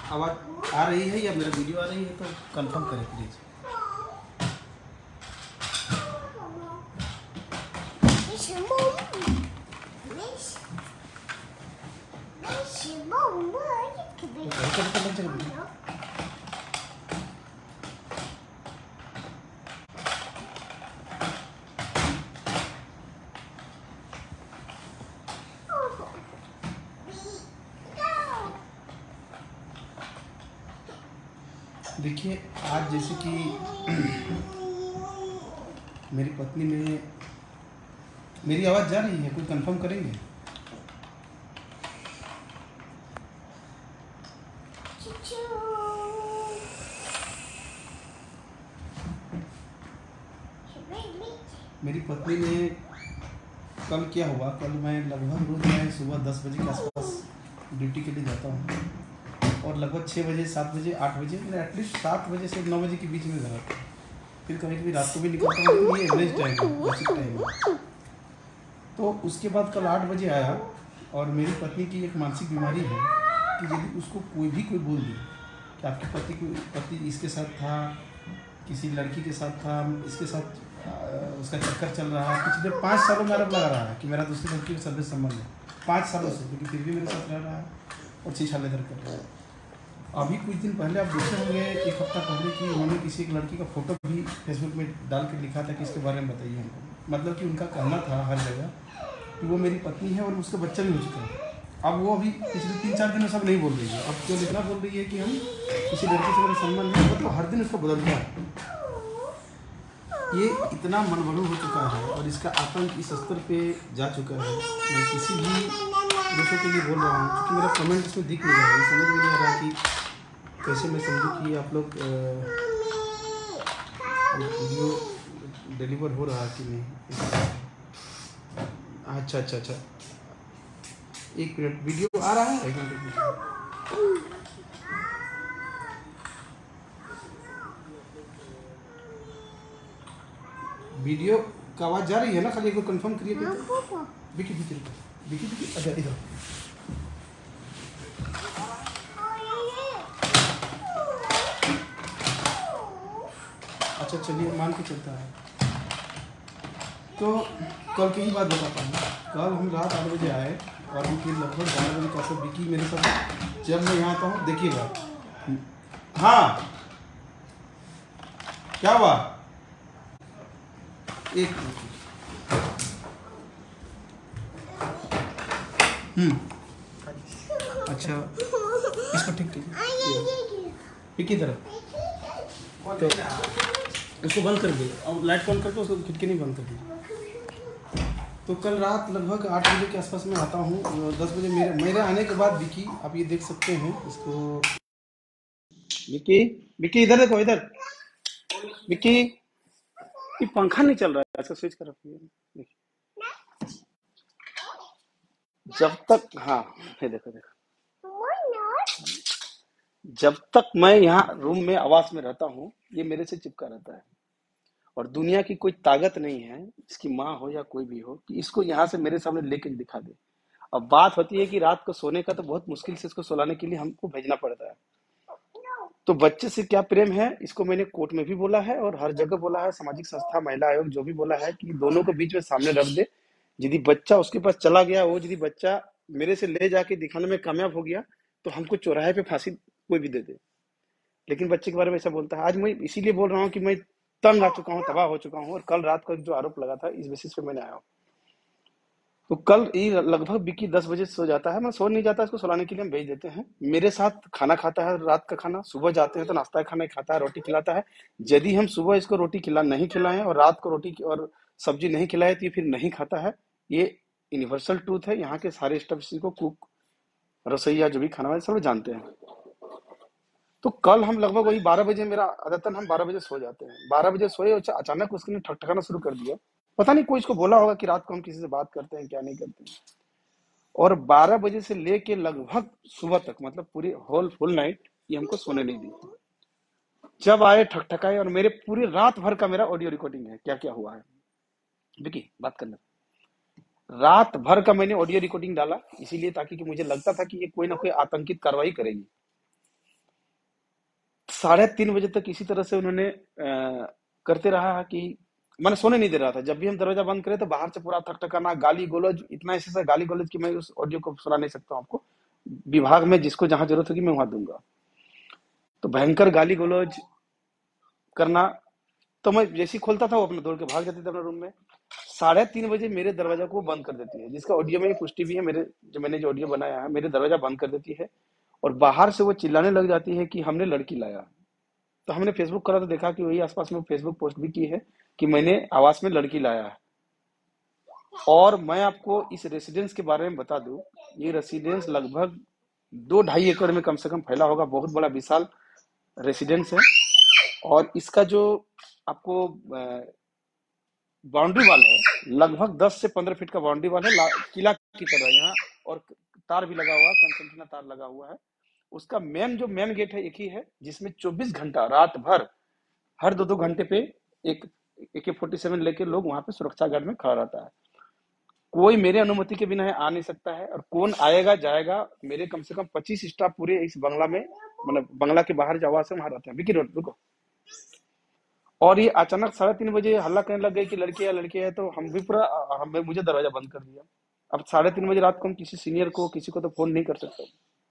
आवाज़ आ रही है या मेरा वीडियो आ रही है तो कंफर्म करें प्लीज़। देखिए आज जैसे कि मेरी पत्नी ने, मेरी आवाज़ जा रही है, कोई कंफर्म करेंगे? मेरी पत्नी ने कल क्या हुआ, कल मैं लगभग रोज़ मैं सुबह 10 बजे के आसपास ड्यूटी के लिए जाता हूँ और लगभग 6 बजे 7 बजे 8 बजे मतलब एटलीस्ट 7 बजे से 9 बजे के बीच में घर आता हूँ। फिर कभी कभी रात को भी निकलता हूँ, ये एवरेज टाइम है, बेसिक टाइम है। तो उसके बाद कल 8 बजे आया और मेरी पत्नी की एक मानसिक बीमारी है कि यदि उसको कोई बोल दे कि आपके पति इसके साथ था, किसी लड़की के साथ था, इसके साथ उसका चक्कर चल रहा है, पिछले 5 सालों में आरोप लगा रहा है कि मेरा दूसरी लड़की के साथ संबंध है 5 सालों से, लेकिन फिर भी मेरे साथ रह रहा है और छीछालेदर कर रहा है। अभी कुछ दिन पहले आप देखे होंगे, 1 हफ्ता पहले कि उन्होंने किसी एक लड़की का फोटो भी फेसबुक में डाल कर लिखा था कि इसके बारे में बताइए हमको। मतलब कि उनका कहना था हर जगह कि वो मेरी पत्नी है और उसका बच्चा भी हो चुका है। अब वो अभी पिछले 3-4 दिन सब नहीं बोल रही है। अब क्यों इतना बोल रही है कि हम किसी लड़के से मेरा संबंध है, मतलब हर दिन उसको बदलता है। ये इतना मनभरू हो चुका है और इसका आतंक इस स्तर पे जा चुका है। मैं किसी भी दूसरों के लिए बोल रहा हूँ क्योंकि मेरा कमेंट इसमें दिख नहीं रहा है, समझ में नहीं आ रहा कि कैसे मैं समझूँ कि आप लोग वीडियो डिलीवर हो रहा है कि नहीं। अच्छा, 1 मिनट, वीडियो आ रहा है, 1 मिनट। वीडियो का आवाज़ जा रही है ना, खाली एक बार कंफर्म करिए। विकी अच्छा इधर। अच्छा चलिए, मान के चलता है। तो कल की ही बात बताता हूँ। कल हम रात 8 बजे आए और हम फिर लगभग 12 बजे का सब विकी मेरे साथ, जब मैं यहाँ आता हूँ देखिएगा। हाँ क्या हुआ? एक अच्छा इसको ठीक विकी तरफ तो उसको बंद कर दे और लाइट बंद करके उसको खिड़की नहीं बंद कर दी। तो कल रात लगभग 8 बजे के आसपास में आता हूँ। 10 बजे मेरे आने के बाद विकी, आप ये देख सकते हैं इसको। विकी इधर देखो, इधर विकी, ये पंखा नहीं चल रहा है, इसका स्विच कर रखिए। जब तक, हाँ ये देखो, जब तक मैं यहाँ रूम में आवास में रहता हूँ ये मेरे से चिपका रहता है और दुनिया की कोई ताकत नहीं है, इसकी माँ हो या कोई भी हो, कि इसको यहाँ से मेरे सामने लेके दिखा दे। अब बात होती है कि रात को सोने का तो बहुत मुश्किल से इसको सुलाने के लिए हमको भेजना पड़ता है। तो बच्चे से क्या प्रेम है, इसको मैंने कोर्ट में भी बोला है और हर जगह बोला है, सामाजिक संस्था, महिला आयोग, जो भी बोला है कि दोनों को बीच में सामने रख दे। यदि बच्चा उसके पास चला गया, वो यदि बच्चा मेरे से ले जाके दिखाने में कामयाब हो गया तो हमको चौराहे पे फांसी कोई भी दे दे। लेकिन बच्चे के बारे में ऐसा बोलता है। आज मैं इसीलिए बोल रहा हूँ कि मैं तंग आ चुका हूँ, तबाह हो चुका हूँ और कल रात को जो आरोप लगा था इस बेसिस पे मैंने आया हूँ। तो कल ये लगभग विकी 10 बजे सो जाता है, मैं सो नहीं जाता, इसको सुलाने के लिए हम भेज देते हैं। मेरे साथ खाना खाता है, रात का खाना, सुबह जाते हैं तो नाश्ता खाना खाता है, रोटी खिलाता है। यदि हम सुबह इसको रोटी नहीं खिलाएं और रात को रोटी और सब्जी नहीं खिलाए तो ये फिर नहीं खाता है। ये यूनिवर्सल ट्रूथ है, यहाँ के सारे स्टाफ इसी को, कुक, रसोईया, जो भी खाना वाले सब जानते हैं। तो कल हम लगभग वही 12 बजे, मेरा आदतन हम 12 बजे सो जाते हैं। 12 बजे सोए और अचानक उसने ठकठकाना शुरू कर दिया। पता नहीं कोई इसको बोला होगा कि रात को हम किसी से बात करते हैं, क्या नहीं करते हैं। और 12 बजे से लेके लगभग सुबह तक, मतलब पूरी होल फुल नाइट ये हमको सोने नहीं दी। जब आए ठकठकाए और मेरे पूरी रात भर का मेरा ऑडियो रिकॉर्डिंग है, क्या क्या हुआ है। विकी बात करना। रात भर का मैंने ऑडियो रिकॉर्डिंग डाला इसीलिए ताकि कि मुझे लगता था कि ये कोई ना कोई आतंकित कार्रवाई करेगी। 3:30 बजे तक इसी तरह से उन्होंने करते रहा कि मैंने सोने नहीं दे रहा था। जब भी हम दरवाजा बंद करें तो बाहर से पूरा थकथकाना, गाली गलौज, इतना ऐसे ऐसा गाली गलौज कि मैं उस ऑडियो को सुना नहीं सकता हूं आपको। विभाग में जिसको जहां जरूरत होगी मैं वहां दूंगा। तो भयंकर गाली गलौज करना। तो मैं जैसे ही खोलता था वो अपने दौड़ के भाग जाते थे अपने रूम में। 3:30 बजे मेरे दरवाजा को बंद कर देती है, जिसका ऑडियो में ये पुष्टि भी है। मेरे जो मैंने जो ऑडियो बनाया है, मेरे दरवाजा बंद कर देती है और बाहर से वो चिल्लाने लग जाती है कि हमने लड़की लाया। तो हमने फेसबुक करा तो देखा कि वही आसपास में फेसबुक पोस्ट भी की है कि मैंने आवास में लड़की लाया है। और मैं आपको इस रेसिडेंस के बारे में बता दूं, ये रेसिडेंस लगभग 2-2.5 एकड़ में कम से कम फैला होगा। बहुत बड़ा विशाल रेसिडेंस है। और इसका जो आपको बाउंड्री वाल है, लगभग 10 से 15 फीट का बाउंड्री वाल है, किला की तरह यहाँ। और तार भी लगा हुआ, कंसेंट्रिना तार लगा हुआ है। उसका मेन गेट है, एक ही है, जिसमें 24 घंटा रात भर हर 2-2 घंटे पे एक AK-47 लेके लोग वहां पे सुरक्षा गार्ड में खड़ा रहता है। कोई मेरे अनुमति के बिना आ नहीं सकता है। और कौन आएगा जाएगा, मेरे कम से कम 25 स्टाफ पूरे इस बंगला में, मतलब बंगला के बाहर जो आवास है वहां रहते हैं। विकी रोड रुको। और ये अचानक 3:30 बजे हल्ला करने लग गए कि लड़के है, तो हम भी पूरा मुझे दरवाजा बंद कर दिया। अब 3:30 बजे रात को हम किसी सीनियर को, किसी को तो फोन नहीं कर सकते।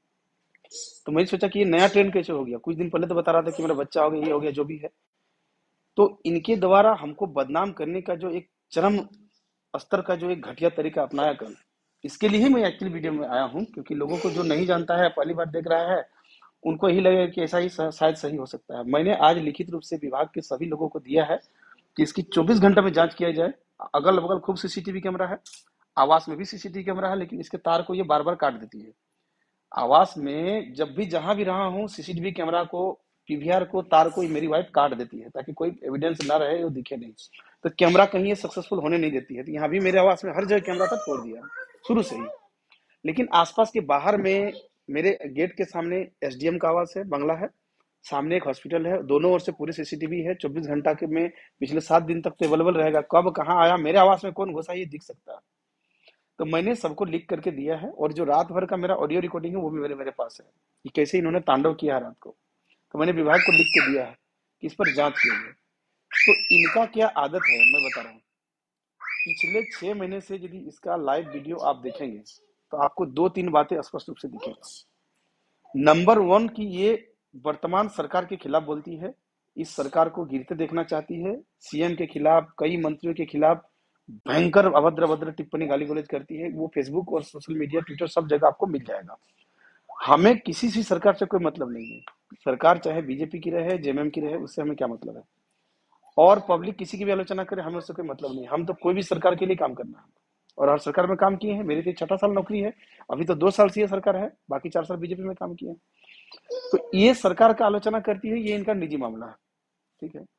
तो मैंने सोचा कि ये नया ट्रेंड कैसे हो गया। कुछ दिन पहले तो बता रहा था कि मेरा बच्चा हो गया, ये हो गया, जो भी है। तो इनके द्वारा हमको बदनाम करने का जो एक चरम स्तर का जो एक घटिया तरीका अपनाया कल, इसके लिए ही मैं एक्चुअली वीडियो में आया हूँ। क्योंकि लोगों को जो नहीं जानता है, पहली बार देख रहा है, उनको यही लगेगा कि ऐसा ही शायद सही हो सकता है। मैंने आज लिखित रूप से विभाग के सभी लोगों को दिया है कि इसकी 24 घंटे में जांच किया जाए। अगल बगल खूब सीसीटीवी कैमरा है, आवास में भी सीसीटीवी कैमरा है, लेकिन इसके तार को ये बार बार काट देती है। आवास में जब भी जहां भी रहा हूँ, सीसीटीवी कैमरा को, पीवीआर को, तार को मेरी वाइफ काट देती है, ताकि कोई एविडेंस ना रहे, वो दिखे नहीं। तो कैमरा कहीं ये सक्सेसफुल होने नहीं देती है। तो यहाँ भी मेरे आवास में हर जगह कैमरा था, तोड़ दिया शुरू से ही। लेकिन आसपास के बाहर में मेरे गेट के सामने एसडीएम का आवास है, बंगला है, सामने एक हॉस्पिटल है, दोनों ओर से पूरी सीसीटीवी है। 24 घंटा के में पिछले 7 दिन तक तो अवेलेबल रहेगा। कब कहाँ आया, मेरे आवास में कौन घुसा, ये दिख सकता है। तो मैंने सबको लिख करके दिया है। और जो रात भर का मेरा ऑडियो रिकॉर्डिंग है वो भी मेरे मेरे पास है कि कैसे इन्होंने तांडव किया है रात को। तो मैंने विभाग को लिख के दिया है कि इस पर जांच कीजिए। तो इनका क्या आदत है मैं बता रहा हूँ। पिछले 6 महीने से यदि इसका लाइव वीडियो आप देखेंगे तो आपको 2-3 बातें स्पष्ट रूप से दिखेगा। नंबर 1 की ये वर्तमान सरकार के खिलाफ बोलती है, इस सरकार को गिरते देखना चाहती है। सीएम के खिलाफ, कई मंत्रियों के खिलाफ भयंकर अभद्र अभद्र टिप्पणी गाली गलौज करती है। वो फेसबुक और सोशल मीडिया, ट्विटर, सब जगह आपको मिल जाएगा। हमें किसी भी सरकार से कोई मतलब नहीं है। सरकार चाहे बीजेपी की रहे, जेएमएम की रहे, उससे हमें क्या मतलब है। और पब्लिक किसी की भी आलोचना करे, हमें उससे कोई मतलब नहीं। हम तो कोई भी सरकार के लिए काम करना है और हर सरकार में काम किए हैं। मेरी तो 6ठा साल नौकरी है, अभी तो 2 साल से ये सरकार है, बाकी 4 साल बीजेपी में काम किए। तो ये सरकार का आलोचना करती है, ये इनका निजी मामला है। ठीक है।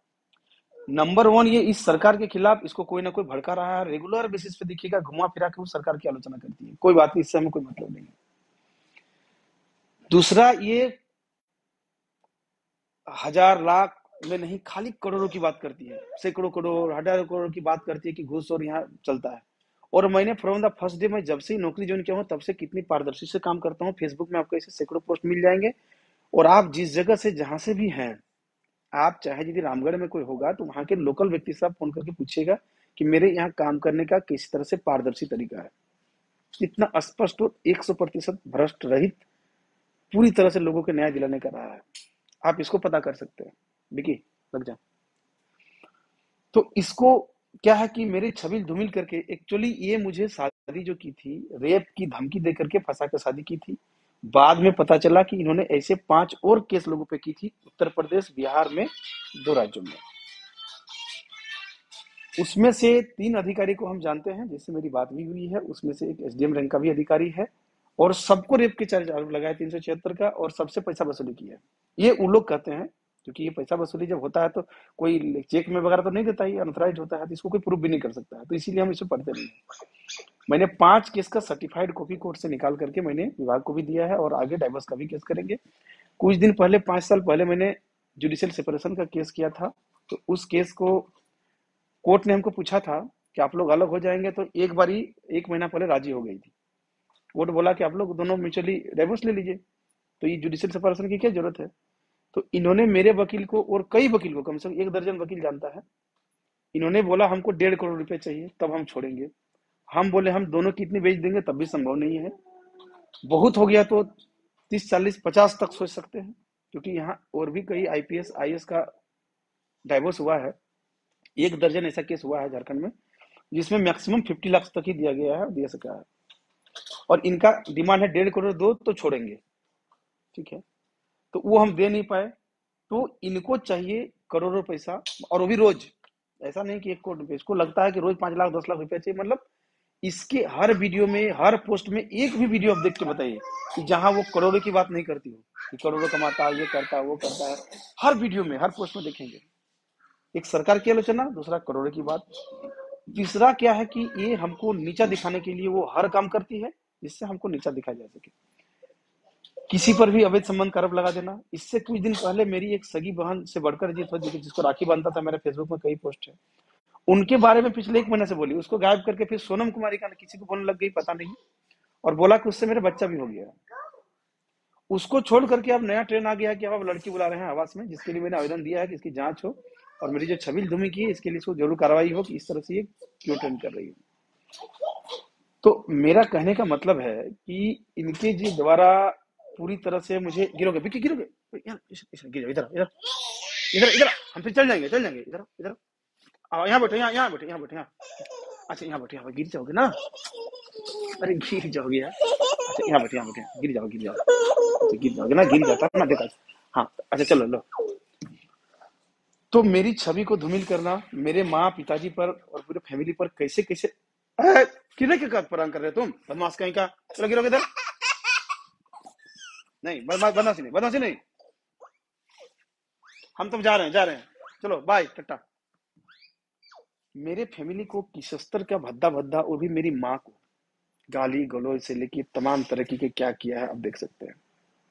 नंबर 1, ये इस सरकार के खिलाफ, इसको कोई ना कोई भड़का रहा है। रेगुलर बेसिस पे देखिएगा, घुमा फिरा के वो सरकार की आलोचना करती है। कोई बात नहीं, इससे हमें कोई मतलब नहीं है। दूसरा, ये हजार लाख में नहीं, खाली करोड़ों की बात करती है। सैकड़ों करोड़, हजारों करोड़ की बात करती है कि घूस और यहाँ चलता है। और मैंने फ्रॉम द फर्स्ट डे, मैं जब से ही नौकरी ज्वाइन किया हूँ तब से कितनी पारदर्शी से काम करता हूँ। फेसबुक में आपको ऐसे सैकड़ों पोस्ट मिल जाएंगे। और आप जिस जगह से, जहां से भी हैं, आप चाहे यदि रामगढ़ में कोई होगा तो वहां के लोकल व्यक्ति से आप फोन करके पूछिएगा कि मेरे यहाँ काम करने का किस तरह से पारदर्शी तरीका है। इतना स्पष्ट और 100% भ्रष्ट रहित पूरी तरह से लोगों के न्याय दिलाने का रहा है। आप इसको पता कर सकते हैं। विकी, लग जा। तो इसको क्या है कि मेरे छबिल धूमिल करके, एक्चुअली ये मुझे शादी जो की थी, रेप की धमकी दे करके फंसा कर शादी की थी। बाद में पता चला कि इन्होंने ऐसे 5 और केस लोगों पे की थी, उत्तर प्रदेश, बिहार में, 2 राज्यों में। उसमें से 3 अधिकारी को हम जानते हैं, जिससे मेरी बात भी हुई है। उसमें से एक एसडीएम रैंक का भी अधिकारी है और सबको रेप के चार्ज आरोप लगाया 376 का, और सबसे पैसा वसूली किया है। ये उन लोग कहते हैं, क्योंकि ये पैसा वसूली जब होता है तो कोई चेक में वगैरह तो नहीं देता, ही अनऑथराइज्ड होता है, तो इसको कोई प्रूफ भी नहीं कर सकता है। तो इसीलिए हम इसे पढ़ते नहीं है। मैंने 5 केस का सर्टिफाइड कॉपी कोर्ट से निकाल करके मैंने विभाग को भी दिया है, और आगे डाइवर्स का भी केस करेंगे। कुछ दिन पहले, 5 साल पहले, मैंने जुडिशियल सेपरेशन का केस किया था। तो उस केस को कोर्ट ने हमको पूछा था कि आप लोग अलग हो जाएंगे, तो एक बारी 1 महीना पहले राजी हो गई थी। कोर्ट बोला कि आप लोग दोनों म्यूचुअली डाइवोर्स ले लीजिए, तो ये जुडिशियल सेपरेशन की क्या जरूरत है। तो इन्होंने मेरे वकील को और कई वकील को, कम से कम 1 दर्जन वकील जानता है, इन्होंने बोला हमको 1.5 करोड़ रुपए चाहिए तब हम छोड़ेंगे। हम बोले हम दोनों की इतनी बेच देंगे तब भी संभव नहीं है, बहुत हो गया तो 30 40 50 तक सोच सकते हैं, क्योंकि यहाँ और भी कई आईपीएस आईएएस का डाइवोर्स हुआ है। 1 दर्जन ऐसा केस हुआ है झारखंड में जिसमें मैक्सिमम 50 लाख तक ही दिया गया है, दिया सका है। और इनका डिमांड है 1.5 करोड़ दो तो छोड़ेंगे, ठीक है। तो वो हम दे नहीं पाए, तो इनको चाहिए करोड़ों पैसा, और वो भी रोज। ऐसा नहीं कि 1 करोड़ रुपए, इसको लगता है कि रोज 5 लाख 10 लाख रुपए चाहिए। मतलब इसके हर वीडियो में, हर पोस्ट में एक भी वीडियो आप देख के बताइए कि जहां वो करोड़ों की बात नहीं करती हो, कि करोड़ों कमाता है, ये करता है, वो करता है। हर वीडियो में, हर पोस्ट में देखेंगे एक सरकार की आलोचना, दूसरा करोड़ों की बात, तीसरा क्या है कि ये हमको नीचा दिखाने के लिए वो हर काम करती है जिससे हमको नीचा दिखाया जा सके। किसी पर भी अवैध संबंध का आरोप लगा देना। इससे कुछ दिन पहले मेरी एक सगी बहन से बढ़कर जी था, जिसको राखी बांधता था, मेरे फेसबुक में कई पोस्ट है, उनके बारे में पिछले 1 महीने से बोली, उसको गायब करके फिर सोनम कुमारी का किसी को बोलने लग गई, पता नहीं, और बोला कि उससे मेरा बच्चा भी हो गया। उसको छोड़ करके अब नया ट्रेंड आ गया है कि अब लड़की बुला रहे हैं आवास में, जिसके लिए मैंने आवेदन दिया है कि इसकी जांच हो, और मेरी जो छबील धूमी की है इसके लिए इसको जरूर कार्रवाई हो कि इस तरह से ये क्यों ट्रेंड कर रही है। तो मेरा कहने का मतलब है कि इनके जी द्वारा पूरी तरह से मुझे गिरोगे, विक्की गिरोगे यार, गिर जाओ, इधर इधर इधर इधर, हम फिर चल जाएंगे, इधर इधर आओ, यहाँ बैठो, यहाँ बैठो, यहाँ बैठो, यहाँ। अच्छा यहाँ बैठो, यहाँ गिर जाओगे ना, अरे गिर जाओगे यार। अच्छा यहाँ बैठो, यहाँ बैठो, गिर जाओ, गिर जाओ, अच्छा गिर जाओगे ना, गिर जाता है ना, देखा। हाँ अच्छा चलो लो। तो मेरी छवि को धूमिल करना, मेरे माँ पिताजी पर और पूरे फैमिली पर कैसे कैसे किने के परांग कर रहे हो तुम, बदमाश कहीं का। चलो गिरोगे इधर, नहीं बदमाशी नहीं, बदमाशी नहीं, हम तुम जा रहे हैं, चलो बाय टाटा। मेरे फैमिली को किस स्तर का भद्दा भद्दा, वो भी मेरी माँ को गाली गलौज से लेके तमाम तरह की के क्या किया है आप देख सकते हैं।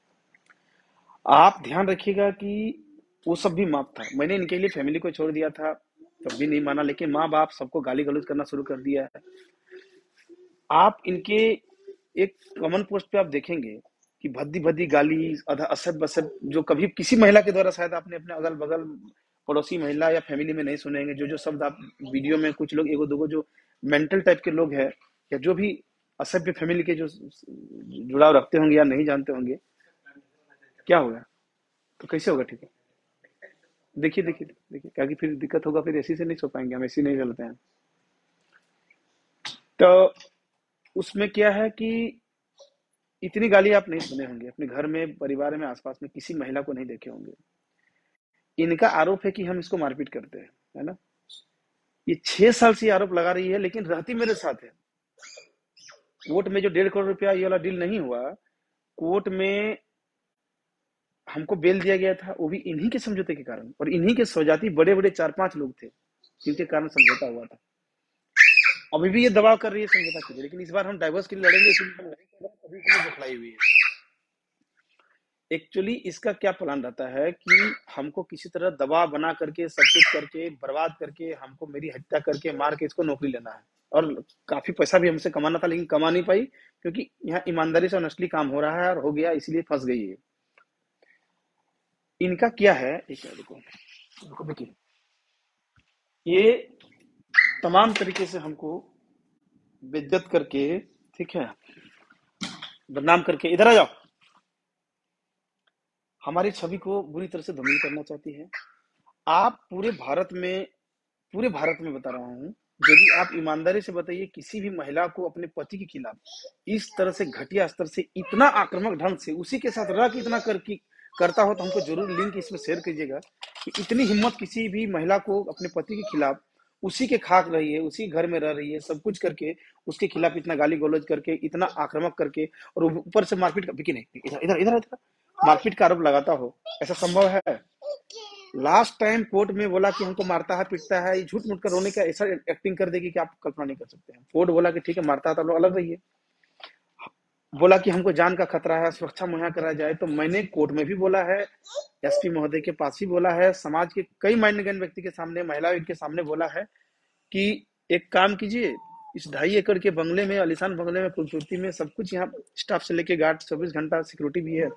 आप ध्यान रखिएगा कि वो सब भी माफ था, मैंने इनके लिए फैमिली को छोड़ दिया था तब भी नहीं माना, लेकिन माँ बाप सबको गाली गलौज करना शुरू कर दिया है। आप इनके एक कमेंट पोस्ट पे आप देखेंगे कि भद्दी भद्दी गाली, असद बसद, जो कभी किसी महिला के द्वारा शायद आपने अपने अगल बगल पड़ोसी महिला या फैमिली में नहीं सुने होंगे। जो जो शब्द आप वीडियो में, कुछ लोग एगो दोगो जो मेंटल टाइप के लोग हैं, या जो भी असभ्य फैमिली के जो जुड़ाव रखते होंगे या नहीं जानते होंगे, क्या होगा तो कैसे होगा, ठीक है। देखिए देखिए देखिए, क्या कि फिर दिक्कत होगा, फिर ऐसी से नहीं सो पाएंगे हम, ऐसी नहीं चलते हैं। तो उसमें क्या है कि इतनी गाली आप नहीं सुने होंगे अपने घर में, परिवार में, आसपास में किसी महिला को नहीं देखे होंगे। इनका आरोप है कि हम इसको मारपीट करते हैं, है ना। ये 6 साल से आरोप लगा रही है, लेकिन रहती मेरे साथ है। कोर्ट में जो 1.5 करोड़ रुपया ये वाला डील नहीं हुआ, कोर्ट में हमको बेल दिया गया था, वो भी इन्हीं के समझौते के कारण, और इन्हीं के स्वजाती बड़े बड़े 4 5 लोग थे जिनके कारण समझौता हुआ था। अभी भी ये दबाव कर रही है समझौता के लिए, लेकिन इस बार हम डाइवोर्स के लिए लड़ेंगे, इसलिए हम नहीं कर रहे, अभी भी बतलाई हुई है। एक्चुअली इसका क्या प्लान रहता है कि हमको किसी तरह दबाव बना करके, सब कुछ करके, बर्बाद करके, हमको मेरी हत्या करके, मार के इसको नौकरी लेना है। और काफी पैसा भी हमसे कमाना था, लेकिन कमा नहीं पाई, क्योंकि यहाँ ईमानदारी से ऑनेस्टली काम हो रहा है और हो गया, इसलिए फंस गई है। इनका क्या है, एक देखो देखिए, ये तमाम तरीके से हमको बेइज्जत करके, ठीक है, बदनाम करके, इधर आ जाओ, हमारी छवि को बुरी तरह से धूमिल करना चाहती है। आप पूरे भारत में बता रहा हूँ, यदि आप ईमानदारी से बताइए, किसी भी महिला को अपने पति के खिलाफ इस तरह से घटिया स्तर से, इतना आक्रामक ढंग से, उसी के साथ रह के इतना करता हो, तो हमको जरूर लिंक इसमें शेयर कीजिएगा कि इतनी हिम्मत किसी भी महिला को अपने पति के खिलाफ, उसी के खाक रही है, उसी घर में रह रही है, सब कुछ करके उसके खिलाफ इतना गाली गलौज करके, इतना आक्रामक करके, और ऊपर से मारपीट का, नहीं, इधर इधर इधर इधर, मारपीट का आरोप लगाता हो, ऐसा संभव है। लास्ट टाइम कोर्ट में बोला कि हमको मारता है पीटता है, झूठ मूठ कर रोने का ऐसा एक्टिंग कर देगी कि आप कल्पना नहीं कर सकते हैं। कोर्ट बोला कि ठीक है मारता है तो लोग अलग रहिए, बोला कि हमको जान का खतरा है, सुरक्षा मुहैया कराया जाए, तो मैंने कोर्ट में भी बोला है, एसपी महोदय के पास भी बोला है, समाज के कई मान्यगण्य व्यक्ति के सामने, महिला के सामने बोला है कि एक काम कीजिए, इस 2.5 एकड़ के बंगले में, आलीशान बंगले में, खूबसूरती में, सब कुछ, यहाँ स्टाफ से लेके गार्ड 24 घंटा सिक्योरिटी भी है,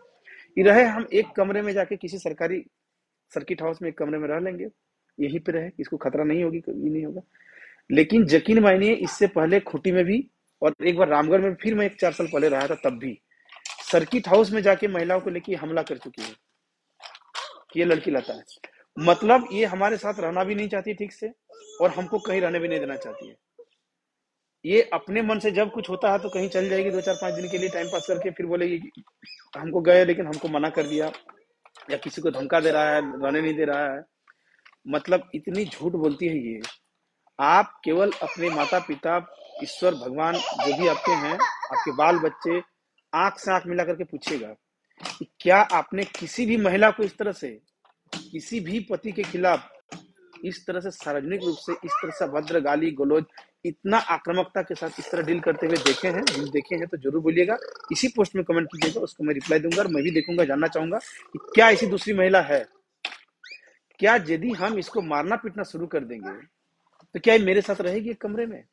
ये रहे हम एक कमरे में जाके किसी सरकारी सर्किट हाउस में एक कमरे में रह लेंगे, यहीं पे रहे, इसको खतरा नहीं होगी, कभी नहीं होगा। लेकिन यकीन मानिए इससे पहले खूंटी में भी और एक बार रामगढ़ में फिर मैं 4 साल पहले रहा था, तब भी सर्किट हाउस में जाके महिलाओं को लेके हमला कर चुकी है कि ये लड़की लता है। मतलब ये हमारे साथ रहना भी नहीं चाहती ठीक से और हमको कहीं रहने भी नहीं देना चाहती है। ये अपने मन से जब कुछ होता है तो कहीं चल जाएगी 2 4 5 दिन के लिए टाइम पास करके, फिर बोलेगी कि हमको गए लेकिन हमको मना कर दिया, या किसी को धमका दे रहा है, रहने नहीं दे रहा है। मतलब इतनी झूठ बोलती है ये। आप केवल अपने माता पिता, ईश्वर भगवान जो भी आपके हैं, आपके बाल बच्चे, आंख से आंख मिला करके पूछिएगा कि क्या आपने किसी भी महिला को इस तरह से, किसी भी पति के खिलाफ इस तरह से सार्वजनिक रूप से इस तरह से भद्र गाली गलौज, इतना आक्रामकता के साथ इस तरह डील करते हुए देखे हैं? यदि देखे हैं तो जरूर बोलिएगा, इसी पोस्ट में कमेंट कीजिएगा, उसको मैं रिप्लाई दूंगा और मैं भी देखूंगा, जानना चाहूंगा कि क्या ऐसी दूसरी महिला है। क्या यदि हम इसको मारना पीटना शुरू कर देंगे तो क्या ये मेरे साथ रहेगी एक कमरे में?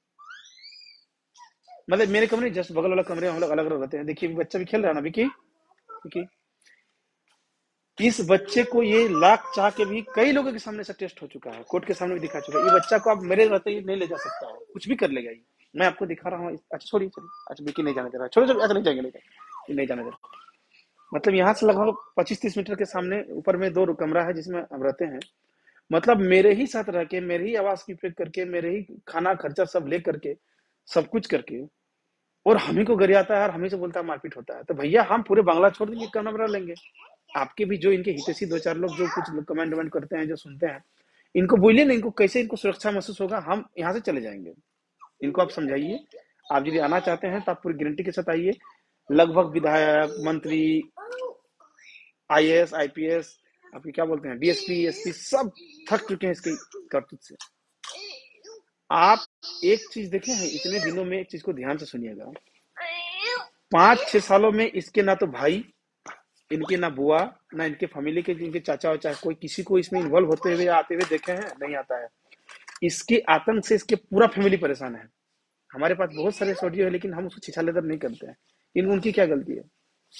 मतलब मेरे कमरे जस्ट बगल वाला कमरे में हम लोग अलग अलग रहते हैं। देखिए बच्चा भी खेल रहा है ना, विकी, विकी, इस बच्चे को ये लाख चाह के भी कई लोगों के सामने से टेस्ट हो चुका है, कोर्ट के सामने भी दिखा चुका है। ये बच्चा को आप मेरे रहते ही नहीं ले जा सकता है, कुछ भी कर लेगा ये। मैं आपको दिखा रहा हूँ। अच्छा छोड़िए, चलिए, अच्छा विकी नहीं जाने दे रहा, छोड़ो छोड़ो, अच्छा नहीं जाएंगे, नहीं जाने दे रहा। मतलब यहाँ से लगभग 25 30 मीटर के सामने ऊपर में 2 कमरा है जिसमें हम रहते हैं। मतलब मेरे ही साथ रह के, मेरे ही आवाज की उपयोग करके, मेरे ही खाना खर्चा सब ले करके, सब कुछ करके, और हम ही को गरियाता है और हम ही से बोलता है मारपीट होता है। तो भैया हम पूरे बांग्ला छोड़ देंगे, कमरा में रह लेंगे। आपके भी जो इनके हितैषी 2 4 लोग जो कुछ कमेंट वमेंट करते हैं, जो सुनते हैं, इनको बोलिए ना, इनको कैसे इनको सुरक्षा महसूस होगा। हम यहाँ से चले जाएंगे, इनको आप समझाइए। आप यदि आना चाहते हैं तो आप पूरी गारंटी के साथ आइए। लगभग विधायक, मंत्री, IAS IPS, आपकी क्या बोलते हैं, DSP SP, सब थक चुके हैं इसके करतूत से। आप एक चीज देखे हैं इतने दिनों में, एक चीज को ध्यान से सुनिएगा, 5 6 सालों में इसके ना तो भाई, इनके ना बुआ, ना इनके फैमिली के, इनके चाचा वाचा, कोई किसी को इसमें इन्वॉल्व होते हुए आते हुए देखे हैं? नहीं आता है। इसके आतंक से इसके पूरा फैमिली परेशान है। हमारे पास बहुत सारे ऑडियो है लेकिन हम उसको छिछालेदर नहीं करते हैं। उनकी क्या गलती है?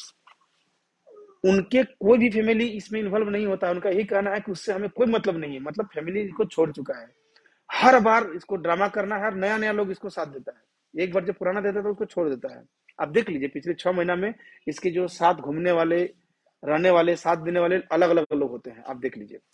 उनके कोई भी फैमिली इसमें इन्वॉल्व नहीं होता। उनका यही कहना है कि उससे हमें कोई मतलब नहीं है। मतलब फैमिली को छोड़ चुका है। हर बार इसको ड्रामा करना है, हर नया नया लोग इसको साथ देता है। एक बार जब पुराना देता है तो उसको छोड़ देता है। आप देख लीजिए पिछले 6 महीना में इसके जो साथ घूमने वाले, रहने वाले, साथ देने वाले अलग अलग लोग होते हैं। आप देख लीजिए,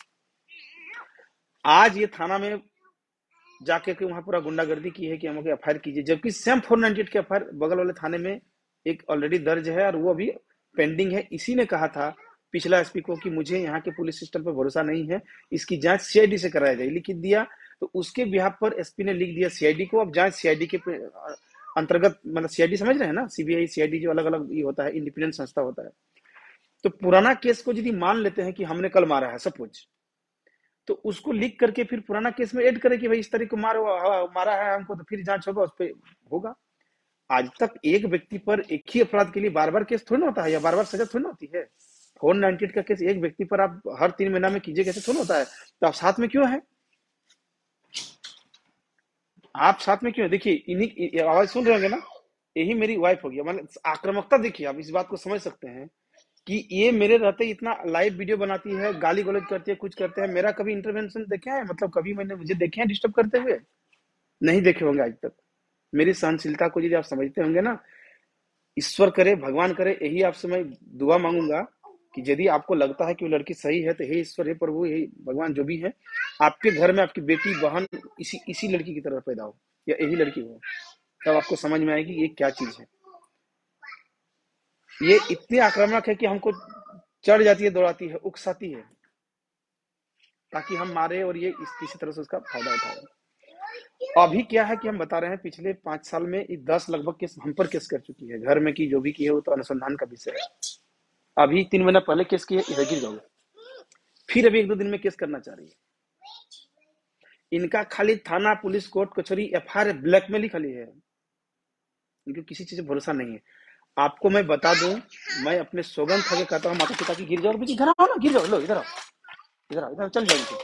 आज ये थाना में जाके के वहां पूरा गुंडागर्दी की है कि हमको FIR कीजिए, जबकि सेम 498 के FIR बगल वाले थाने में एक ऑलरेडी दर्ज है और वो अभी पेंडिंग है। इसी ने कहा था पिछला SP को कि मुझे यहाँ के पुलिस सिस्टम पर भरोसा नहीं है, इसकी जांच CID से कराया जाए, लिख दिया। तो उसके बिहाफ पर SP ने लिख दिया CID को। अब जांच CID के अंतर्गत, मतलब CID समझ रहे हैं ना, CBI CID जो अलग अलग ये होता है, इंडिपेंडेंट संस्था होता है। तो पुराना केस को यदि मान लेते हैं कि हमने कल मारा है सपोज, तो उसको लिख करके फिर पुराना केस में ऐड करें कि भाई इस तरीके को मारा है हमको, तो फिर जांच होगा, उस पर होगा। आज तक एक व्यक्ति पर एक ही अपराध के लिए बार बार केस थोड़ी ना होता है, या बार बार सजा थोड़ी ना होती है। 498 का केस एक व्यक्ति पर आप हर 3 महीना में कीजिए, कैसे थोड़ा होता है? तो आप साथ में क्यों है? आप साथ में क्यों है? देखिए इन्हीं आवाज सुन रहे होंगे ना, यही मेरी वाइफ होगी। मतलब आक्रामकता देखिए, आप इस बात को समझ सकते हैं कि ये मेरे रहते इतना लाइव वीडियो बनाती है, गाली गलौज करती है, कुछ करते हैं। मेरा कभी इंटरवेंशन देखे हैं? मतलब कभी मैंने मुझे देखे हैं डिस्टर्ब करते हुए? नहीं देखे होंगे आज तक। मेरी सहनशीलता को यदि आप समझते होंगे ना, ईश्वर करे, भगवान करे, यही आपसे मैं दुआ मांगूंगा कि यदि आपको लगता है कि वो लड़की सही है तो हे ईश्वर, हे प्रभु, हे भगवान, जो भी है, आपके घर में आपकी बेटी बहन इसी इसी लड़की की तरह पैदा हो, या यही लड़की हो। तब आपको समझ में आएगी ये क्या चीज है। ये इतनी आक्रामक है कि हमको चढ़ जाती है, दौड़ाती है, उकसाती है, ताकि हम मारे और ये किसी तरह से उसका फायदा उठाए। अभी क्या है कि हम बता रहे हैं पिछले 5 साल में 10 लगभग केस हम पर केस कर चुकी है। घर में की जो भी की है वो तो अनुसंधान का विषय है। अभी 3 महीना पहले केस किए, इधर गिर जाओगे, फिर अभी 1 2 दिन में केस करना चाह रही है। इनका खाली थाना, पुलिस, कोर्ट कचहरी, FIR ब्लैकमेल ही खाली है। इनको किसी चीज से भरोसा नहीं है। आपको मैं बता दूं, मैं अपने सौगंध खा के कहता हूँ, माता पिता की गिर जाओ, इधर आओ ना, गिर जाओ, लो इधर आओ, इधर आओ, इधर चल जाओ।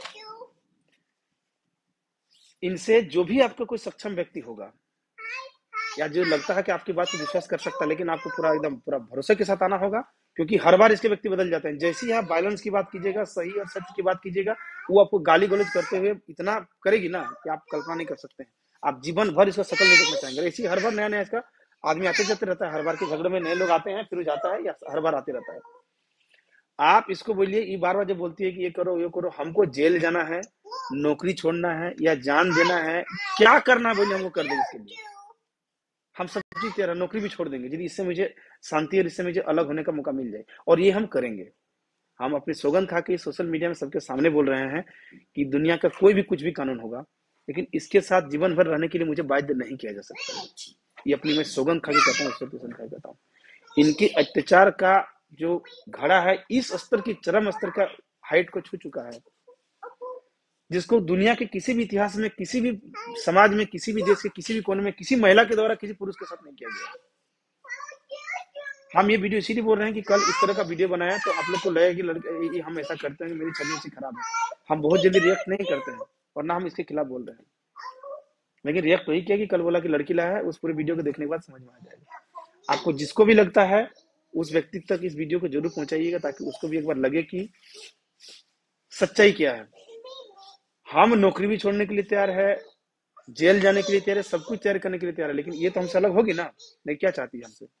इनसे जो भी आपका कोई सक्षम व्यक्ति होगा, या जो लगता है कि आपकी बात को विश्वास कर सकता है, लेकिन आपको पूरा एकदम पूरा भरोसे के साथ आना होगा क्योंकि हर बार इसके व्यक्ति बदल जाते हैं। जैसे ही आप बैलेंस की बात कीजिएगा, सही और सत्य की बात कीजिएगा, वो आपको गाली गलौज करते हुए इतना करेगी ना कि आप कल्पना नहीं कर सकते हैं। आप जीवन भर इसका शकल नहीं देखना चाहेंगे। ऐसी हर बार नया नया इसका आदमी आते जाते रहता है, हर बार के झगड़े में नए लोग आते हैं, फिर वो जाता है या हर बार आते रहता है। आप इसको बोलिए, ये बार बार जब बोलती है कि ये करो ये करो, हमको जेल जाना है, नौकरी छोड़ना है या जान देना है, क्या करना है बोलिए, हमको कर देंगे। इसके लिए हम सब चीज तैयार है, नौकरी भी छोड़ देंगे यदि इससे मुझे शांति और इससे मुझे अलग होने का मौका मिल जाए, और ये हम करेंगे। हम अपनी सौगंध खा के सोशल मीडिया में सबके सामने बोल रहे हैं कि दुनिया का कोई भी कुछ भी कानून होगा, लेकिन इसके साथ जीवन भर रहने के लिए मुझे बाध्य नहीं किया जा सकता। ये अपनी मैं सौगंध खा के कहता हूँ, सौगंध खा के कहता हूँ। इनके अत्याचार का जो घड़ा है इस स्तर की चरम स्तर का हाइट को छू चुका है, जिसको दुनिया के किसी भी इतिहास में, किसी भी समाज में, किसी भी देश के किसी भी कोने में किसी महिला के द्वारा किसी पुरुष के साथ नहीं किया गया। हम ये वीडियो इसीलिए बोल रहे हैं कि कल इस तरह का वीडियो बनाया तो आप लोग को लगेगा कि लड़के हम ऐसा करते हैं, मेरी छवि ऐसी खराब है। हम बहुत जल्दी रिएक्ट नहीं करते हैं, और ना हम इसके खिलाफ बोल रहे हैं, लेकिन रिएक्ट वही किया कि कल बोला कि लड़की लाया है, उस पूरे वीडियो को देखने के बाद समझ में आ जाएगा। आपको जिसको भी लगता है उस व्यक्ति तक इस वीडियो को जरूर पहुंचाइएगा, ताकि उसको भी एक बार लगे कि सच्चाई क्या है। हम नौकरी भी छोड़ने के लिए तैयार है, जेल जाने के लिए तैयार है, सब कुछ तैयार करने के लिए तैयार है, लेकिन ये तो हमसे अलग होगी ना। नहीं, क्या चाहती है हमसे,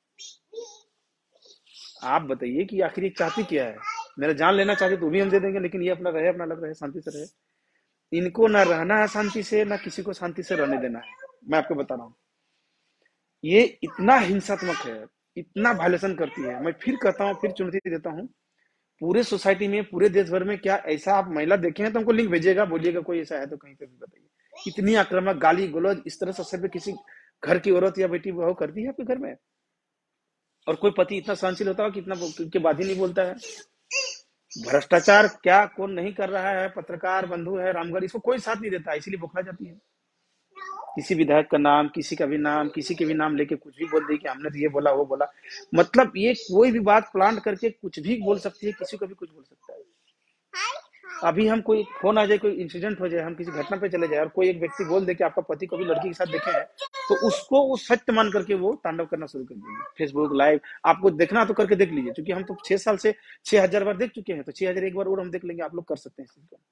आप बताइए कि आखिर ये चाहती क्या है। मेरा जान लेना चाहते तो भी हम दे देंगे, लेकिन ये अपना रहे, अपना अलग रहे, शांति से रहे। इनको ना रहना है शांति से, ना किसी को शांति से रहने देना है। मैं आपको बता रहा हूँ, ये इतना हिंसात्मक है, इतना वायलेशन करती है। मैं फिर कहता हूँ, फिर चुनौती देता हूँ, पूरे सोसाइटी में, पूरे देश भर में क्या ऐसा आप महिला देखे हैं तो हमको लिंक भेजिएगा, बोलिएगा कोई ऐसा है तो कहीं पे भी बताइए। इतनी आक्रामक गाली गलौज इस तरह से सिर्फ किसी घर की औरत या बेटी बहू करती है आपके घर में, और कोई पति इतना सहनशील होता है कि इतना के बाद ही नहीं बोलता है। भ्रष्टाचार क्या कौन नहीं कर रहा है, पत्रकार बंधु है रामगढ़, इसको कोई साथ नहीं देता, इसीलिए बौखला जाती है। किसी विधायक का नाम, किसी का भी नाम, किसी के भी नाम लेके कुछ भी बोल दे कि हमने तो ये बोला वो बोला। मतलब ये कोई भी बात प्लांट करके कुछ भी बोल सकती है, किसी को भी कुछ बोल सकता है। अभी हम कोई फोन आ जाए, कोई इंसिडेंट हो जाए, हम किसी घटना पे चले जाए और कोई एक व्यक्ति बोल दे कि आपका पति कभी लड़की के साथ देखे हैं, तो उसको वो सत्य मान करके वो तांडव करना शुरू कर देंगे। फेसबुक लाइव आपको देखना तो करके देख लीजिए, क्योंकि हम तो 6 साल से 6,000 बार देख चुके हैं, तो 6,000 एक बार और हम देख लेंगे, आप लोग कर सकते हैं इस चीज को।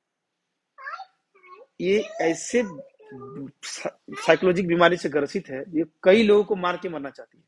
ये ऐसे साइकोलॉजिक बीमारी से ग्रसित है, ये कई लोगों को मार के मरना चाहती है।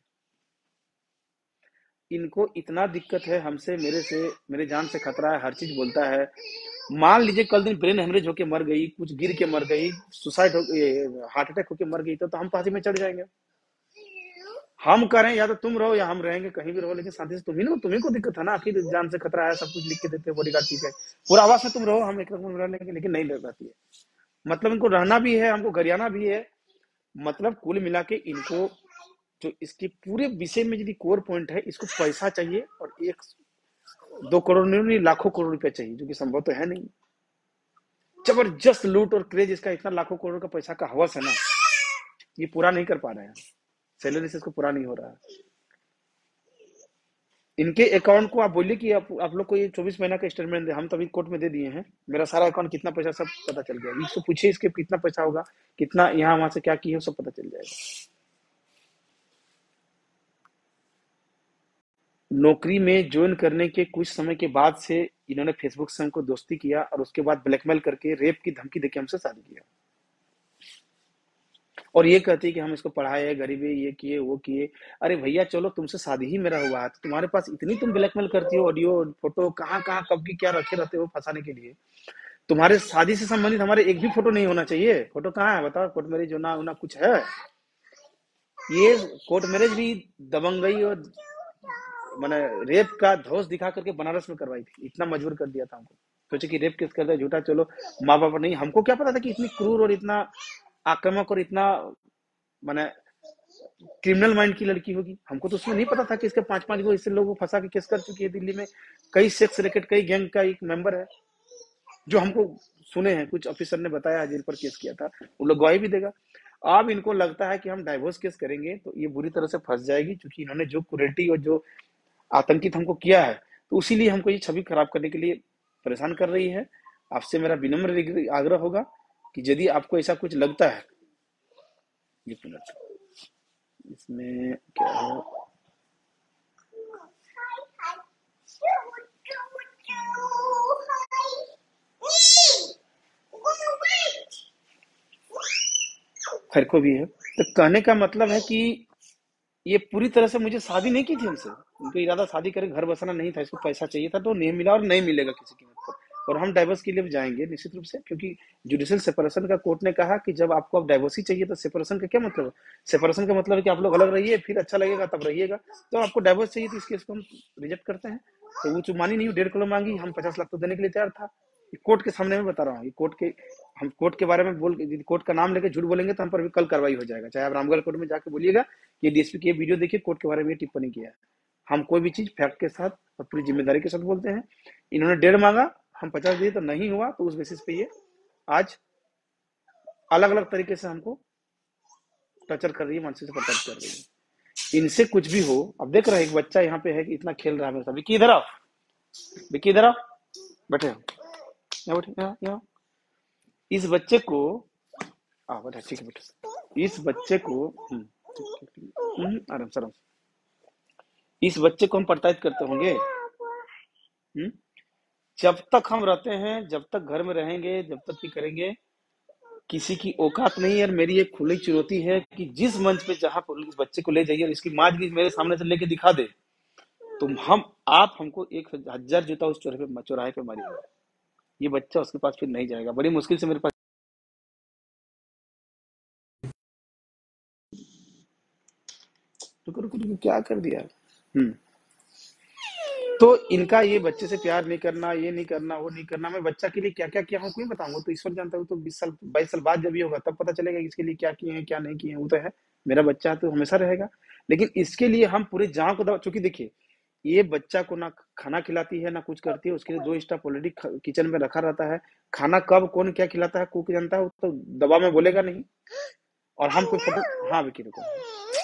इनको इतना दिक्कत है हमसे, मेरे से, मेरे जान से खतरा है, हर चीज बोलता है। मान लीजिए कल दिन ब्रेन हेमरेज होके मर गई, कुछ गिर के मर गई, सुसाइड हो, हार्ट अटैक होके मर गई, तो हम फांसी में चढ़ जाएंगे। हम करें या तो तुम रहो या हम रहेंगे, कहीं भी रहो, लेकिन शांति से तुम्ही को दिक्कत है ना। आखिर जान से खतरा है, सब कुछ लिख के देते हैं बॉडीगार्ड, ठीक है, पूरा आवाज में तुम रहो, हम एक रंग में रह लेंगे, लेकिन नहीं रहती है। मतलब इनको रहना भी है, हमको गरियाना भी है। मतलब कुल मिला के इनको जो इसके पूरे विषय में यदि कोर पॉइंट है, इसको पैसा चाहिए, और 1-2 करोड़ नहीं, लाखों करोड़ रुपया चाहिए, जो कि संभव तो है नहीं। जबरदस्त लूट और क्रेज इसका, इतना लाखों करोड़ का पैसा का हवस है ना, ये पूरा नहीं कर पा रहे हैं, सैलरी से इसको पूरा नहीं हो रहा है। इनके अकाउंट को आप बोलिए कि आप लोग को ये 24 महीना का स्टेटमेंट दे, हम तभी कोर्ट में दे दिए हैं, मेरा सारा अकाउंट कितना पैसा सब पता चल गया। इसको पूछिए इसके कितना पैसा होगा, कितना यहाँ वहां से क्या की है, सब पता चल जाएगा। नौकरी में ज्वाइन करने के कुछ समय के बाद से इन्होंने फेसबुक से हमको दोस्ती किया, और उसके बाद ब्लैकमेल करके रेप की धमकी देके हमसे शादी किया, और ये कहती है कि हम इसको पढ़ाए, गरीबी ये किए वो किए। अरे भैया चलो, तुमसे शादी ही मेरा हुआ है, तो तुम्हारे पास इतनी तुम ब्लैकमेल करती हो, ऑडियो फोटो कहाँ कहाँ कब की क्या रखे रहते हो फंसाने के लिए। तुम्हारे शादी से संबंधित हमारे एक भी फोटो नहीं होना चाहिए। फोटो कहाँ है बताओ, कोर्ट मैरिज होना होना कुछ है। ये कोर्ट मैरिज भी दबंगई और मैंने रेप का धौस दिखा करके बनारस में करवाई थी, इतना मजबूर कर दिया था हमको। सोचे कि रेप केस कर दिया झूठा, चलो माँ बाप नहीं, हमको क्या पता था कि इतनी क्रूर और इतना आक्रामक और इतना मैंने क्रिमिनल माइंड की लड़की होगी। हमको तो उसमें नहीं पता था कि इसके 5-5 गो इससे लोगों को फंसा के केस कर चुकी है दिल्ली में, कई सेक्स रैकेट, कई गैंग का एक मेंबर है, जो हमको सुने हैं, कुछ ऑफिसर ने बताया जिन पर केस किया था, वो लोग गवाही भी देगा। अब इनको लगता है कि हम डाइवोर्स केस करेंगे तो ये बुरी तरह से फंस जाएगी, क्योंकि इन्होंने जो क्रूरटी और जो आतंकित हमको किया है, तो इसीलिए हमको ये छवि खराब करने के लिए परेशान कर रही है। आपसे मेरा विनम्र आग्रह होगा कि यदि आपको ऐसा कुछ लगता है, ये मिनट इसमें क्या है, खैर को भी है। तो कहने का मतलब है कि ये पूरी तरह से मुझे शादी नहीं की थी हमसे, उनका इरादा शादी करके घर बसाना नहीं था, इसको पैसा चाहिए था तो नहीं मिला और नहीं मिलेगा किसी कीमत पर। और हम डाइवोर्स के लिए भी जाएंगे निश्चित रूप से, क्योंकि जुडिशियल सेपरेशन का कोर्ट ने कहा कि जब आपको अब डाइवोर्स ही चाहिए तो सेपरेशन का क्या मतलब है? सेपरेशन का मतलब है कि आप लोग अलग रहिए, फिर अच्छा लगेगा तब रहिएगा। तो आपको डाइवोर्स चाहिए तो इस केस को हम रिजेक्ट करते हैं। तो वो चुप मानी नहीं, 1.5 करोड़ मांगी, हम 50 लाख तो देने के लिए तैयार था। ये कोर्ट के सामने में बता रहा हूँ, ये कोर्ट के, हम कोर्ट के बारे में बोल, कोर्ट का नाम लेके झूठ बोलेंगे तो हम पर भी कल कार्रवाई हो जाएगा। चाहे आप रामगढ़ कोर्ट में जाके बोलिएगा ये डीएसपी की वीडियो देखिए, कोर्ट के बारे में ये टिप्पणी किया है। हम कोई भी चीज फैक्ट के साथ और पूरी जिम्मेदारी के साथ बोलते हैं। इन्होंने 1.5 मांगा, हम 50 दिए तो नहीं हुआ, तो उस बेसिस पे ये आज अलग अलग तरीके से हमको टर्चर कर रही है, मानसिक से प्रताड़ित कर रही है। इनसे कुछ भी हो, अब देख रहे हैं एक बच्चा यहाँ पे है कि इतना खेल रहा है मेरे साथ। विकी इधर आओ, विकी इधर आओ, बैठे हो, यहाँ बैठे, यहाँ इस बच्चे को, बैठा, ठीक है बेटा। इस बच्चे को आराम से आराम से, इस बच्चे को हम प्रताड़ित करते होंगे। जब तक हम रहते हैं, जब तक घर में रहेंगे, जब तक भी करेंगे, किसी की औकात नहीं है। और मेरी एक खुली चुनौती है कि जिस मंच पे जहां पर इस बच्चे को ले जाइए और इसकी माँ भी मेरे सामने से लेके दिखा दे, तो हम, आप हमको 1000 जूता उस चौराहे पे मारिएगा। ये बच्चा उसके पास फिर नहीं जाएगा। बड़ी मुश्किल से मेरे पास, रुको रुको रुको, क्या कर दिया। तो इनका ये बच्चे से प्यार नहीं करना, ये नहीं करना, वो नहीं करना, मैं बच्चा के लिए क्या क्या किया हूँ कोई बताऊंगा तो ईश्वर जानता हूँ। तो 20 साल 22 साल बाद जब ये होगा तब पता चलेगा इसके लिए क्या किए हैं क्या नहीं किए हैं। वो तो है, मेरा बच्चा तो हमेशा रहेगा, लेकिन इसके लिए हम पूरे जान को दबा, चूंकि देखिए ये बच्चा को ना खाना खिलाती है ना कुछ करती है, उसके लिए 2 स्टाफ ऑलरेडी किचन में रखा रहता है। खाना कब कौन क्या खिलाता है कुक जानता है, वो तो दबा में बोलेगा नहीं। और हम कोई फोटो, हाँ विकी रुको,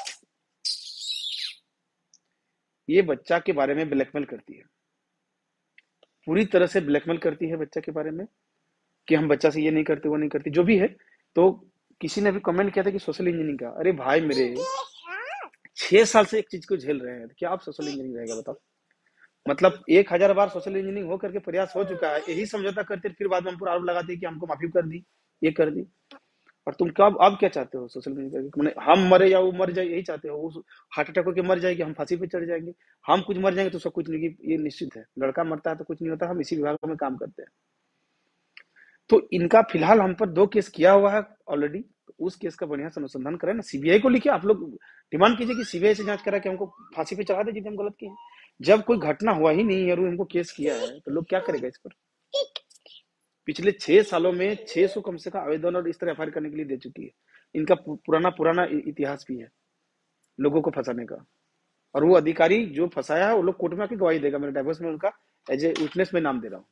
ये बच्चा के बारे में ब्लैकमेल करती है, पूरी तरह से ब्लैकमेल करती है बच्चा के बारे में, कि हम बच्चा से ये नहीं करते वो नहीं करते जो भी है। तो किसी ने भी कमेंट किया था कि सोशल इंजीनियरिंग का, अरे भाई मेरे 6 साल से एक चीज को झेल रहे हैं, क्या आप सोशल इंजीनियरिंग रहेगा बताओ? मतलब 1000 बार सोशल इंजीनियरिंग हो करके प्रयास हो चुका है, यही समझौता करते फिर बाद में हम पूरा आरोप लगाते हैं कि हमको माफी कर दी, ये कर दी। और तुम क्या अब क्या चाहते हो सोशल मीडिया करके? हम मरे या वो मर जाए यही चाहते हो? वो हार्ट अटैक होकर मर जाएगी, हम फांसी पे चढ़ जाएंगे। हम कुछ मर जाएंगे तो सब कुछ नहीं, ये निश्चित है। लड़का मरता है तो कुछ नहीं होता, हम इसी विभाग में काम करते हैं। तो इनका फिलहाल हम पर 2 केस किया हुआ है ऑलरेडी, तो उस केस का बढ़िया से अनुसंधान करें ना, सीबीआई को लिखिए। आप लोग डिमांड कीजिए कि सीबीआई से जांच करा के हमको फांसी पे चढ़ा दे जिसे हम गलत किए हैं। जब कोई घटना हुआ ही नहीं है और हमको केस किया है तो लोग क्या करेगा इस पर? पिछले 6 सालों में 600 कम से कम आवेदन और इस तरह एफआईआर करने के लिए दे चुकी है। इनका पुराना पुराना इतिहास भी है लोगों को फंसाने का। और वो अधिकारी जो फंसाया है वो लोग कोर्ट में आके गवाही देगा, मेरे डाइवोर्स में उनका एज ए विटनेस में नाम दे रहा हूँ।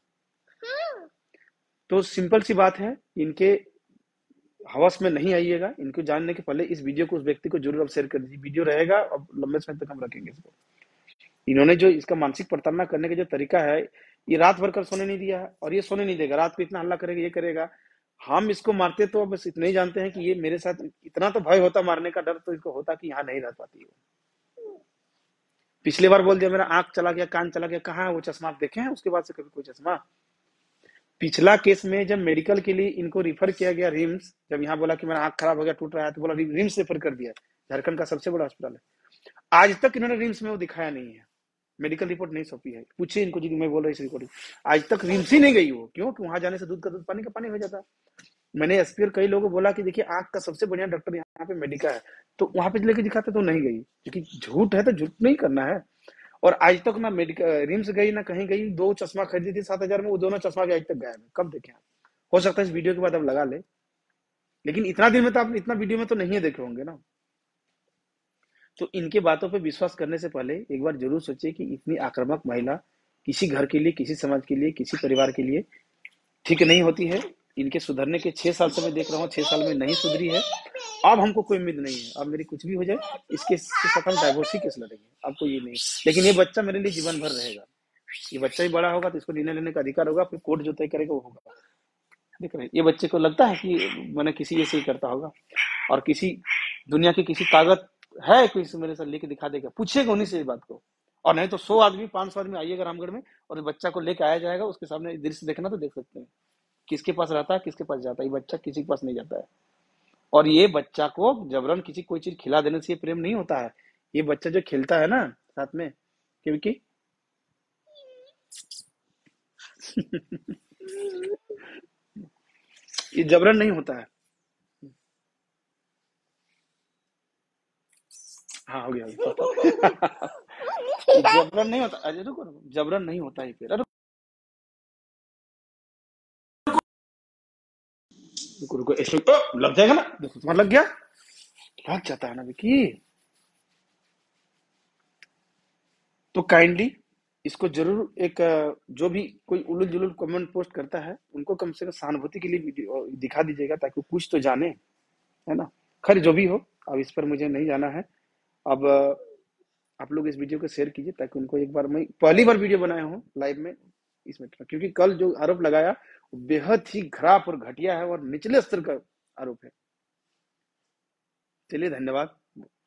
तो सिंपल सी बात है, इनके हवस में नहीं आइएगा। इनको जानने के पहले इस वीडियो को उस व्यक्ति को जरूर अब शेयर कर दीजिए। वीडियो रहेगा, अब लंबे समय तक हम रखेंगे इसको। इन्होंने जो इसका मानसिक प्रताड़ना करने का जो तरीका है, ये रात भर कर सोने नहीं दिया है और ये सोने नहीं देगा। रात को इतना हल्ला करेगा, ये करेगा। हम इसको मारते तो बस इतना ही जानते हैं कि ये मेरे साथ, इतना तो भय होता मारने का, डर तो इसको होता कि यहाँ नहीं रह पाती है। पिछली बार बोल दिया मेरा आंख चला गया, कान चला गया, कहाँ है वो चश्मा? आप देखे हैं उसके बाद से कभी कोई चश्मा? पिछला केस में जब मेडिकल के लिए इनको रिफर किया गया रिम्स, जब यहाँ बोला कि मेरा आंख खराब हो गया, टूट रहा है, तो बोला रिम्स रेफर कर दिया। झारखंड का सबसे बड़ा अस्पताल है। आज तक इन्होंने रिम्स में वो दिखाया नहीं है, मेडिकल रिपोर्ट नहीं सौंपी है। पूछिए इनको जी, मैं बोल रहा हूँ रिकॉर्डिंग, आज तक रिम्स ही नहीं गई वो। क्यों? कि वहां जाने से दूध का दूध पानी का पानी हो जाता। मैंने एसपी और कई लोगों को बोला कि देखिए आंख का सबसे बढ़िया डॉक्टर यहाँ पे मेडिका है, तो वहां पे लेके दिखाते तो नहीं गई, क्योंकि झूठ है तो झूठ नहीं करना है। और आज तक ना मेडिकल रिम्स गई ना कहीं गई। 2 चश्मा खरीदी थी 7000 में, वो दोनों चश्मा भी आज तक गायब है। कब देखे आप? हो सकता है इस वीडियो के बाद अब लगा ले, लेकिन इतना दिन में तो आप इतना वीडियो में तो नहीं देखे होंगे ना। तो इनके बातों पे विश्वास करने से पहले एक बार जरूर सोचिए कि इतनी आक्रामक महिला किसी घर के लिए, किसी समाज के लिए, किसी परिवार के लिए ठीक नहीं होती है। इनके सुधरने के 6 साल से मैं देख रहा हूँ, 6 साल में नहीं सुधरी है। अब हमको कोई उम्मीद नहीं है, अब मेरी कुछ भी हो जाए इसके साथ हम डाइवोर्स ही केस लड़ेंगे, अब कोई ये नहीं। लेकिन ये बच्चा मेरे लिए जीवन भर रहेगा। ये बच्चा ही बड़ा होगा तो इसको निर्णय लेने का अधिकार होगा, फिर कोर्ट जो तय करेगा वो होगा। देख रहे हैं, ये बच्चे को लगता है कि मैंने किसी ऐसे ही करता होगा, और किसी दुनिया की किसी ताकत है कोई मेरे साथ लेके दिखा देगा, पूछेगा उन्हीं से इस बात को। और नहीं तो 100 आदमी 500 आदमी आइएगा रामगढ़ में और इस बच्चा को लेके आया जाएगा, उसके सामने दृश्य देखना तो देख सकते हैं किसके पास रहता है किसके पास जाता है। ये बच्चा किसी के पास नहीं जाता है। और ये बच्चा को जबरन किसी कोई चीज खिला देने से ये प्रेम नहीं होता है। ये बच्चा जो खेलता है ना साथ में, क्योंकि ये जबरन नहीं होता है। हाँ हो गया, अभी जबरन नहीं होता। अरे रुको रुको, जबरन नहीं होता ही फिर। अरे रुको रुको, इसमें लग जाएगा ना, देखो तुम्हारा लग गया। लग जाता है ना विकी। तो काइंडली इसको जरूर एक जो भी कोई उलझ जुलझ कमेंट पोस्ट करता है उनको कम से कम सहानुभूति के लिए वीडियो दिखा दीजिएगा, ताकि वो कुछ तो जाने, है ना। खैर जो भी हो, अब इस पर मुझे नहीं जाना है। अब आप लोग इस वीडियो को शेयर कीजिए, ताकि उनको एक बार, मैं पहली बार वीडियो बनाया हूँ लाइव में इस मैटर में, क्योंकि कल जो आरोप लगाया वो बेहद ही खराब और घटिया है और निचले स्तर का आरोप है। चलिए धन्यवाद।